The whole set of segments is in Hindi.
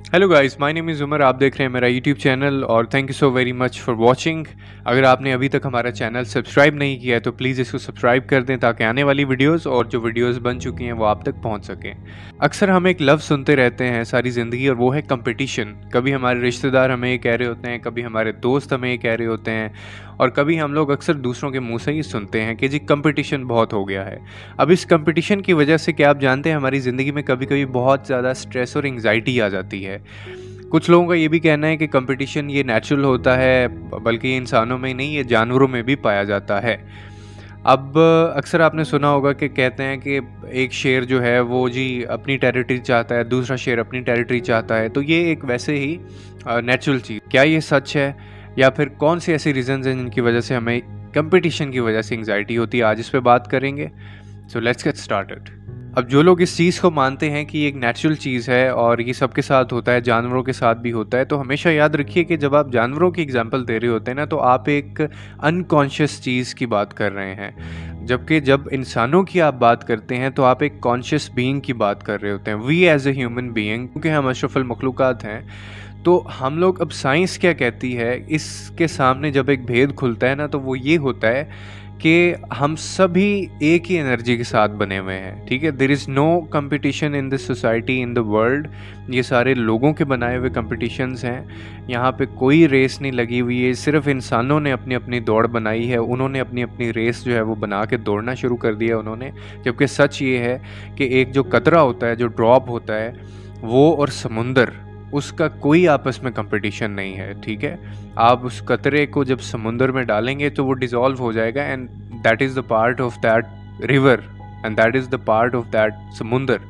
Hello guys, my name is Umar. आप देख रहे हैं मेरा यूट्यूब चैनल और thank you so very much for watching. अगर आपने अभी तक हमारा चैनल सब्सक्राइब नहीं किया है तो प्लीज़ इसको सब्सक्राइब कर दें ताकि आने वाली वीडियोस और जो वीडियोस बन चुकी हैं वो आप तक पहुंच सकें। अक्सर हम एक लफ्ज़ सुनते रहते हैं सारी ज़िंदगी और वो है कंपटीशन। कभी हमारे रिश्तेदार हमें ये कह रहे होते हैं, कभी हमारे दोस्त हमें ये कह रहे होते हैं और कभी हम लोग अक्सर दूसरों के मुँह से ही सुनते हैं कि जी कंपटीशन बहुत हो गया है। अब इस कंपटीशन की वजह से क्या आप जानते हैं हमारी ज़िंदगी में कभी कभी बहुत ज़्यादा स्ट्रेस और एंग्जाइटी आ जाती है। कुछ लोगों का ये भी कहना है कि कंपटीशन ये नेचुरल होता है, बल्कि ये इंसानों में ही नहीं, ये जानवरों में भी पाया जाता है। अब अक्सर आपने सुना होगा कि कहते हैं कि एक शेर जो है वो जी अपनी टेरिटरी चाहता है, दूसरा शेर अपनी टेरिटरी चाहता है। तो ये एक वैसे ही नेचुरल चीज़, क्या ये सच है या फिर कौन सी ऐसी रीजंस हैं जिनकी वजह से हमें कंपटीशन की वजह से एंग्जाइटी होती है, आज इस पे बात करेंगे। So let's get started. अब जो लोग इस चीज़ को मानते हैं कि ये एक नेचुरल चीज़ है और ये सबके साथ होता है, जानवरों के साथ भी होता है, तो हमेशा याद रखिए कि जब आप जानवरों की एग्जांपल दे रहे होते हैं ना, तो आप एक अनकॉन्शियस चीज़ की बात कर रहे हैं। जबकि जब इंसानों की आप बात करते हैं तो आप एक कॉन्शियस बीइंग की बात कर रहे होते हैं। We as a human being, क्योंकि हम अशरफुल मखलूक़ात हैं, तो हम लोग, अब साइंस क्या कहती है इसके सामने जब एक भेद खुलता है ना, तो वो ये होता है कि हम सभी एक ही एनर्जी के साथ बने हुए हैं। ठीक है, there is no competition in this society, in the world. ये सारे लोगों के बनाए हुए कंपटीशंस हैं। यहाँ पे कोई रेस नहीं लगी हुई है, सिर्फ इंसानों ने अपनी अपनी दौड़ बनाई है। उन्होंने अपनी अपनी रेस जो है वो बना के दौड़ना शुरू कर दिया उन्होंने। जबकि सच ये है कि एक जो कतरा होता है, जो ड्रॉप होता है, वो और समुंदर, उसका कोई आपस में कंपटीशन नहीं है। ठीक है, आप उस कतरे को जब समुंदर में डालेंगे तो वो डिज़ोल्व हो जाएगा, and that is the part of that river and that is the part of that samundar,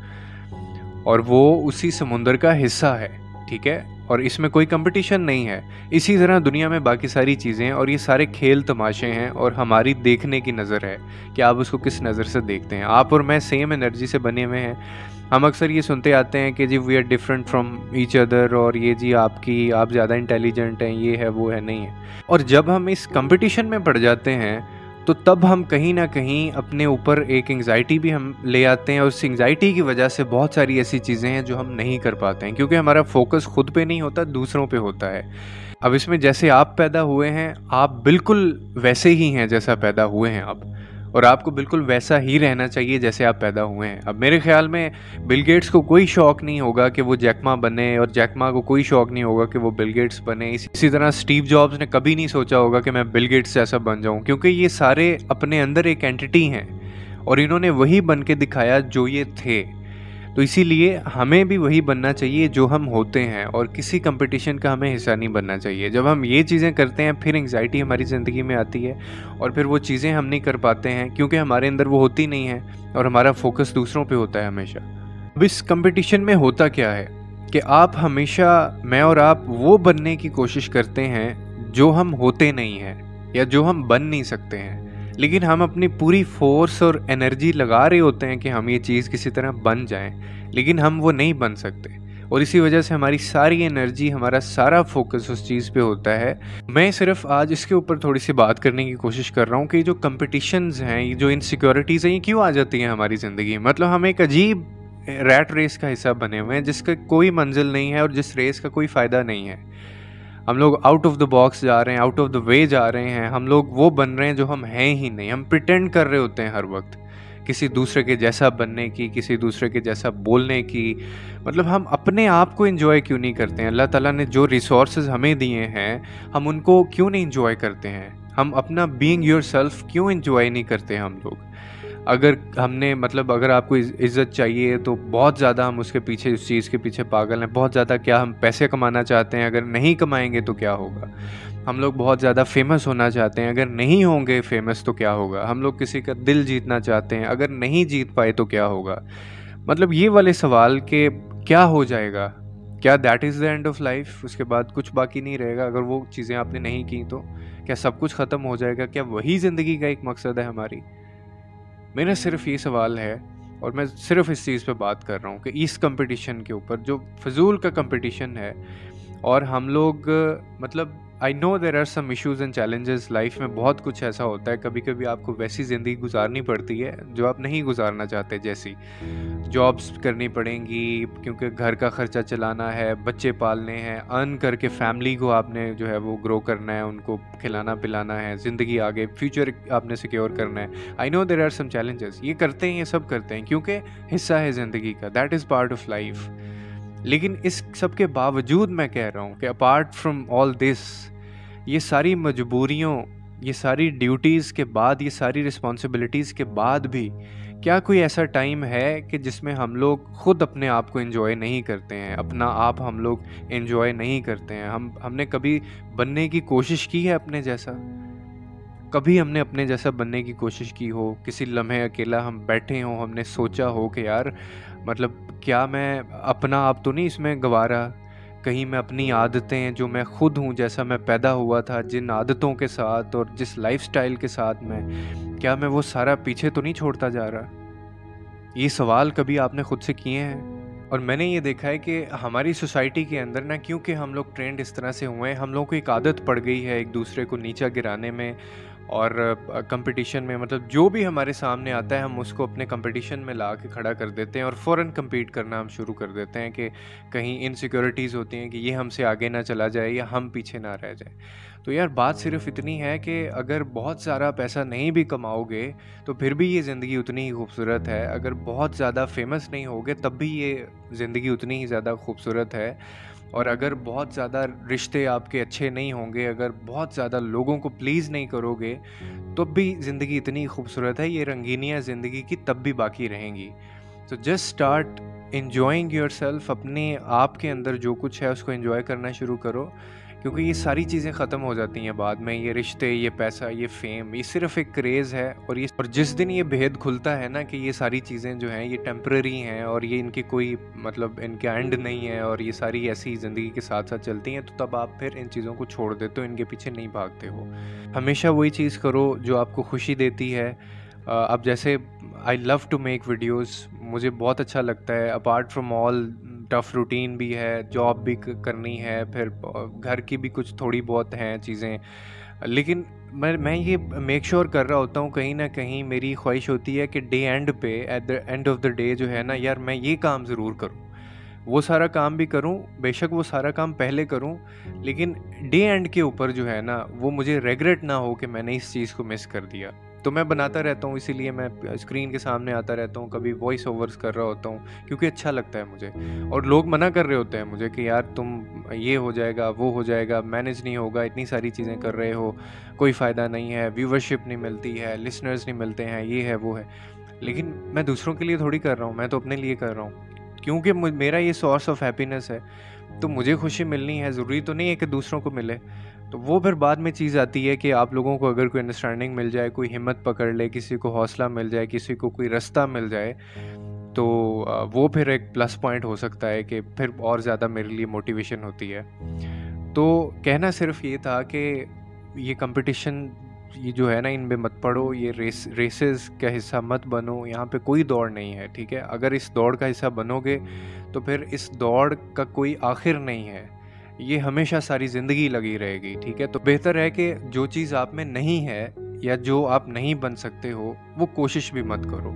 और वो उसी समुंदर का हिस्सा है। ठीक है, और इसमें कोई कंपटीशन नहीं है। इसी तरह दुनिया में बाकी सारी चीज़ें और ये सारे खेल तमाशे हैं, और हमारी देखने की नज़र है कि आप उसको किस नज़र से देखते हैं। आप और मैं सेम एनर्जी से बने हुए हैं। हम अक्सर ये सुनते आते हैं कि जी we are different from each other, और ये जी आप ज़्यादा इंटेलिजेंट हैं, ये है वो है, नहीं है। और जब हम इस कंपटीशन में पड़ जाते हैं तो तब हम कहीं ना कहीं अपने ऊपर एक एंग्जाइटी भी हम ले आते हैं, और उस एंग्जाइटी की वजह से बहुत सारी ऐसी चीज़ें हैं जो हम नहीं कर पाते हैं, क्योंकि हमारा फोकस खुद पे नहीं होता, दूसरों पे होता है। अब इसमें जैसे आप पैदा हुए हैं, आप बिल्कुल वैसे ही हैं जैसा पैदा हुए हैं आप, और आपको बिल्कुल वैसा ही रहना चाहिए जैसे आप पैदा हुए हैं। अब मेरे ख्याल में बिल गेट्स को कोई शौक़ नहीं होगा कि वो जैकमा बने, और जैकमा को कोई शौक़ नहीं होगा कि वो बिल गेट्स बने। इसी तरह स्टीव जॉब्स ने कभी नहीं सोचा होगा कि मैं बिल गेट्स जैसा बन जाऊं, क्योंकि ये सारे अपने अंदर एक एंटिटी हैं और इन्होंने वही बन के दिखाया जो ये थे। तो इसीलिए हमें भी वही बनना चाहिए जो हम होते हैं, और किसी कंपटीशन का हमें हिस्सा नहीं बनना चाहिए। जब हम ये चीज़ें करते हैं फिर एंग्जाइटी हमारी ज़िंदगी में आती है, और फिर वो चीज़ें हम नहीं कर पाते हैं क्योंकि हमारे अंदर वो होती नहीं है, और हमारा फोकस दूसरों पे होता है हमेशा। अब इस कंपटीशन में होता क्या है कि आप हमेशा, मैं और आप, वो बनने की कोशिश करते हैं जो हम होते नहीं हैं या जो हम बन नहीं सकते हैं, लेकिन हम अपनी पूरी फोर्स और एनर्जी लगा रहे होते हैं कि हम ये चीज़ किसी तरह बन जाएं, लेकिन हम वो नहीं बन सकते। और इसी वजह से हमारी सारी एनर्जी, हमारा सारा फोकस उस चीज़ पे होता है। मैं सिर्फ आज इसके ऊपर थोड़ी सी बात करने की कोशिश कर रहा हूँ कि जो कंपटीशंस हैं, ये जो इनसिक्योरिटीज़ हैं, ये क्यों आ जाती हैं हमारी ज़िंदगी में। मतलब हम एक अजीब रैट रेस का हिस्सा बने हुए हैं जिसका कोई मंजिल नहीं है और जिस रेस का कोई फ़ायदा नहीं है। हम लोग आउट ऑफ द बॉक्स जा रहे हैं, आउट ऑफ द वे जा रहे हैं। हम लोग वो बन रहे हैं जो हम हैं ही नहीं। हम प्रिटेंड कर रहे होते हैं हर वक्त किसी दूसरे के जैसा बनने की, किसी दूसरे के जैसा बोलने की। मतलब हम अपने आप को एंजॉय क्यों नहीं करते हैं? अल्लाह ताला ने जो रिसोर्सेज हमें दिए हैं, हम उनको क्यों नहीं एंजॉय करते हैं? हम अपना बीइंग योरसेल्फ क्यों एंजॉय नहीं करते हम लोग? अगर हमने, मतलब अगर आपको इज़्ज़त चाहिए तो बहुत ज़्यादा हम उसके पीछे, उस चीज़ के पीछे पागल हैं। बहुत ज़्यादा क्या हम पैसे कमाना चाहते हैं, अगर नहीं कमाएंगे तो क्या होगा? हम लोग बहुत ज़्यादा फेमस होना चाहते हैं, अगर नहीं होंगे फेमस तो क्या होगा? हम लोग किसी का दिल जीतना चाहते हैं, अगर नहीं जीत पाए तो क्या होगा? मतलब ये वाले सवाल के क्या हो जाएगा? क्या that is the end of life? उसके बाद कुछ बाकी नहीं रहेगा? अगर वो चीज़ें आपने नहीं की तो क्या सब कुछ ख़त्म हो जाएगा? क्या वही ज़िंदगी का एक मकसद है हमारी? मेरा सिर्फ ये सवाल है, और मैं सिर्फ इस चीज़ पे बात कर रहा हूँ कि इस कंपटीशन के ऊपर, जो फजूल का कंपटीशन है, और हम लोग मतलब I know there are some issues and challenges life में, बहुत कुछ ऐसा होता है, कभी कभी आपको वैसी ज़िंदगी गुजारनी पड़ती है जो आप नहीं गुजारना चाहते, जैसी जॉब्स करनी पड़ेंगी क्योंकि घर का खर्चा चलाना है, बच्चे पालने हैं, अर्न करके फैमिली को आपने जो है वो ग्रो करना है, उनको खिलाना पिलाना है, ज़िंदगी आगे फ्यूचर आपने सिक्योर करना है। I know there are some challenges, ये करते हैं, ये सब करते हैं क्योंकि हिस्सा है ज़िंदगी का, that is part of life. लेकिन इस सब के बावजूद मैं कह रहा हूँ कि अपार्ट फ्रॉम ऑल दिस, ये सारी मजबूरियों, ये सारी ड्यूटीज़ के बाद, ये सारी रिस्पॉन्सिबिलिटीज़ के बाद भी क्या कोई ऐसा टाइम है कि जिसमें हम लोग खुद अपने आप को एंजॉय नहीं करते हैं, अपना आप हम लोग एंजॉय नहीं करते हैं? हमने कभी बनने की कोशिश की है अपने जैसा? कभी हमने अपने जैसा बनने की कोशिश की हो? किसी लम्हे अकेला हम बैठे हों, हमने सोचा हो कि यार मतलब क्या मैं अपना आप तो नहीं इसमें गंवा रहा? कहीं मैं अपनी आदतें, जो मैं खुद हूँ, जैसा मैं पैदा हुआ था, जिन आदतों के साथ और जिस लाइफ़स्टाइल के साथ में, क्या मैं वो सारा पीछे तो नहीं छोड़ता जा रहा? ये सवाल कभी आपने खुद से किए हैं? और मैंने ये देखा है कि हमारी सोसाइटी के अंदर ना, क्योंकि हम लोग ट्रेंड इस तरह से हुए हैं, हम लोगों को एक आदत पड़ गई है एक दूसरे को नीचा गिराने में और कंपटीशन में, मतलब जो भी हमारे सामने आता है हम उसको अपने कंपटीशन में ला के खड़ा कर देते हैं और फ़ौरन compete करना हम शुरू कर देते हैं कि कहीं इनसिक्योरिटीज़ होती हैं कि ये हमसे आगे ना चला जाए या हम पीछे ना रह जाए। तो यार बात सिर्फ इतनी है कि अगर बहुत सारा पैसा नहीं भी कमाओगे तो फिर भी ये ज़िंदगी उतनी ही खूबसूरत है, अगर बहुत ज़्यादा फेमस नहीं होगे तब भी ये ज़िंदगी उतनी ही ज़्यादा खूबसूरत है, और अगर बहुत ज़्यादा रिश्ते आपके अच्छे नहीं होंगे, अगर बहुत ज़्यादा लोगों को प्लीज़ नहीं करोगे, तो भी ज़िंदगी इतनी खूबसूरत है, ये रंगीनियाँ ज़िंदगी की तब भी बाकी रहेंगी। तो जस्ट स्टार्ट एन्जॉइंग योरसेल्फ, अपने आप के अंदर जो कुछ है उसको एन्जॉय करना शुरू करो, क्योंकि ये सारी चीज़ें ख़त्म हो जाती हैं बाद में। ये रिश्ते, ये पैसा, ये फ़ेम, ये सिर्फ एक क्रेज़ है, और जिस दिन ये भेद खुलता है ना कि ये सारी चीज़ें जो हैं ये टेम्परेरी हैं और ये इनकी कोई मतलब इनका एंड नहीं है और ये सारी ऐसी ज़िंदगी के साथ साथ चलती हैं, तो तब आप फिर इन चीज़ों को छोड़ देते हो, इनके पीछे नहीं भागते हो। हमेशा वही चीज़ करो जो आपको खुशी देती है। अब जैसे I love to make videos, मुझे बहुत अच्छा लगता है, apart from all tough routine भी है, जॉब भी करनी है, फिर घर की भी कुछ थोड़ी बहुत हैं चीज़ें, लेकिन मैं ये मेक श्योर कर रहा होता हूँ, कहीं ना कहीं मेरी ख्वाहिश होती है कि डे एंड पे, at the end of the day जो है ना यार, मैं ये काम ज़रूर करूँ, वो सारा काम भी करूँ, बेशक वो सारा काम पहले करूँ, लेकिन डे एंड के ऊपर जो है ना वो मुझे रेग्रेट ना हो कि मैंने इस चीज़ को मिस कर दिया। तो मैं बनाता रहता हूँ, इसीलिए मैं स्क्रीन के सामने आता रहता हूँ, कभी वॉइस ओवर्स कर रहा होता हूँ क्योंकि अच्छा लगता है मुझे, और लोग मना कर रहे होते हैं मुझे कि यार तुम ये हो जाएगा, वो हो जाएगा, मैनेज नहीं होगा, इतनी सारी चीज़ें कर रहे हो, कोई फ़ायदा नहीं है, व्यूवरशिप नहीं मिलती है, लिसनर्स नहीं मिलते हैं, ये है वो है। लेकिन मैं दूसरों के लिए थोड़ी कर रहा हूँ, मैं तो अपने लिए कर रहा हूँ, क्योंकि मेरा ये सोर्स ऑफ हैप्पीनेस है, तो मुझे खुशी मिलनी है, ज़रूरी तो नहीं है कि दूसरों को मिले। तो वो फिर बाद में चीज़ आती है कि आप लोगों को अगर कोई अंडरस्टैंडिंग मिल जाए, कोई हिम्मत पकड़ ले, किसी को हौसला मिल जाए, किसी को कोई रास्ता मिल जाए, तो वो फिर एक प्लस पॉइंट हो सकता है कि फिर और ज़्यादा मेरे लिए मोटिवेशन होती है। तो कहना सिर्फ ये था कि ये कंपटीशन, ये जो है ना, इनमें मत पड़ो, ये रेसेस का हिस्सा मत बनो, यहाँ पे कोई दौड़ नहीं है, ठीक है? अगर इस दौड़ का हिस्सा बनोगे तो फिर इस दौड़ का कोई आखिर नहीं है, ये हमेशा सारी ज़िंदगी लगी रहेगी, ठीक है? तो बेहतर है कि जो चीज़ आप में नहीं है या जो आप नहीं बन सकते हो, वो कोशिश भी मत करो।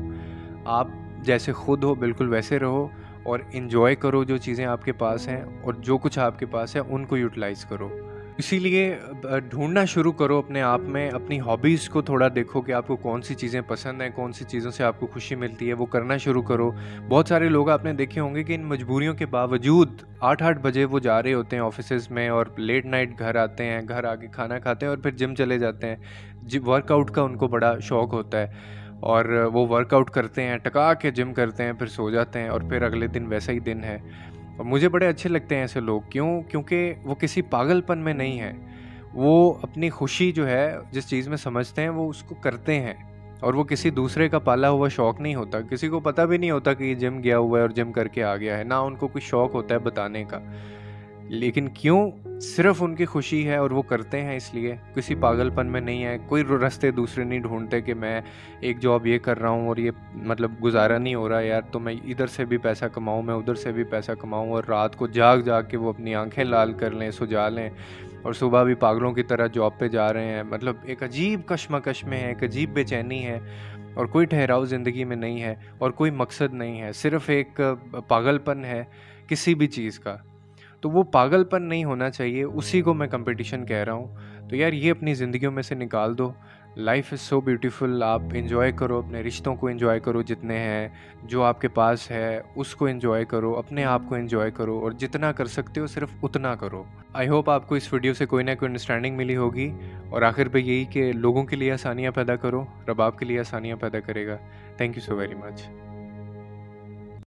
आप जैसे खुद हो बिल्कुल वैसे रहो और एंजॉय करो जो चीज़ें आपके पास हैं, और जो कुछ आपके पास है उनको यूटिलाइज़ करो। इसीलिए ढूँढना शुरू करो अपने आप में, अपनी हॉबीज़ को थोड़ा देखो कि आपको कौन सी चीज़ें पसंद हैं, कौन सी चीज़ों से आपको खुशी मिलती है, वो करना शुरू करो। बहुत सारे लोग आपने देखे होंगे कि इन मजबूरियों के बावजूद 8-8 बजे वो जा रहे होते हैं ऑफिसेज़ में और लेट नाइट घर आते हैं, घर आके खाना खाते हैं और फिर जिम चले जाते हैं। वर्कआउट का उनको बड़ा शौक़ होता है और वो वर्कआउट करते हैं, टका के जिम करते हैं, फिर सो जाते हैं और फिर अगले दिन वैसा ही दिन है। और मुझे बड़े अच्छे लगते हैं ऐसे लोग, क्यों? क्योंकि वो किसी पागलपन में नहीं है, वो अपनी खुशी जो है जिस चीज़ में समझते हैं वो उसको करते हैं, और वो किसी दूसरे का पाला हुआ शौक़ नहीं होता। किसी को पता भी नहीं होता कि ये जिम गया हुआ है और जिम करके आ गया है, ना उनको कोई शौक़ होता है बताने का, लेकिन क्यों? सिर्फ उनकी खुशी है और वो करते हैं, इसलिए किसी पागलपन में नहीं है। कोई रास्ते दूसरे नहीं ढूंढते कि मैं एक जॉब ये कर रहा हूँ और ये मतलब गुजारा नहीं हो रहा यार, तो मैं इधर से भी पैसा कमाऊँ, मैं उधर से भी पैसा कमाऊँ, और रात को जाग जाग के वो अपनी आंखें लाल कर लें, सुझा लें। और सुबह भी पागलों की तरह जॉब पे जा रहे हैं। मतलब एक अजीब कश्मकश में है, एक अजीब बेचैनी है और कोई ठहराव ज़िंदगी में नहीं है और कोई मकसद नहीं है, सिर्फ़ एक पागलपन है किसी भी चीज़ का। तो वो पागलपन नहीं होना चाहिए, उसी को मैं कंपटीशन कह रहा हूँ। तो यार ये अपनी ज़िंदगियों में से निकाल दो। लाइफ़ इज़ सो ब्यूटीफुल, आप एन्जॉय करो, अपने रिश्तों को एन्जॉय करो जितने हैं, जो आपके पास है उसको एन्जॉय करो, अपने आप को एन्जॉय करो और जितना कर सकते हो सिर्फ उतना करो। आई होप आपको इस वीडियो से कोई ना कोई अंडरस्टैंडिंग मिली होगी। और आखिर पे यही कि लोगों के लिए आसानियाँ पैदा करो, रब आपके लिए आसानियाँ पैदा करेगा। Thank you so very much.